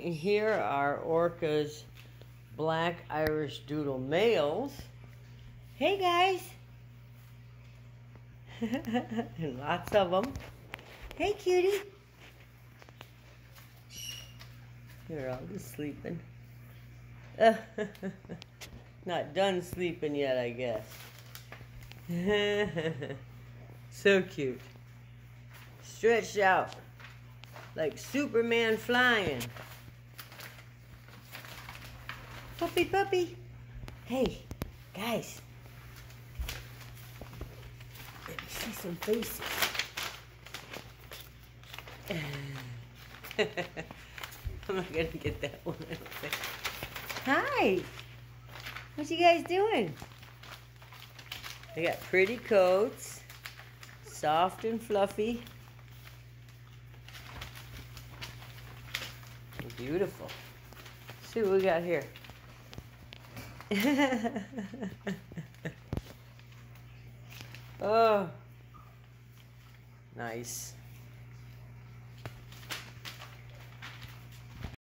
here are Orca's black Irish Doodle males. Hey guys! And lots of them. Hey cutie! They're all just sleeping. Not done sleeping yet, I guess. So cute. Stretched out like Superman flying. Puppy, puppy. Hey, guys. Let me see some faces. I'm not gonna get that one. Hi. What you guys doing? They got pretty coats, soft and fluffy. Beautiful. See what we got here. Oh, nice.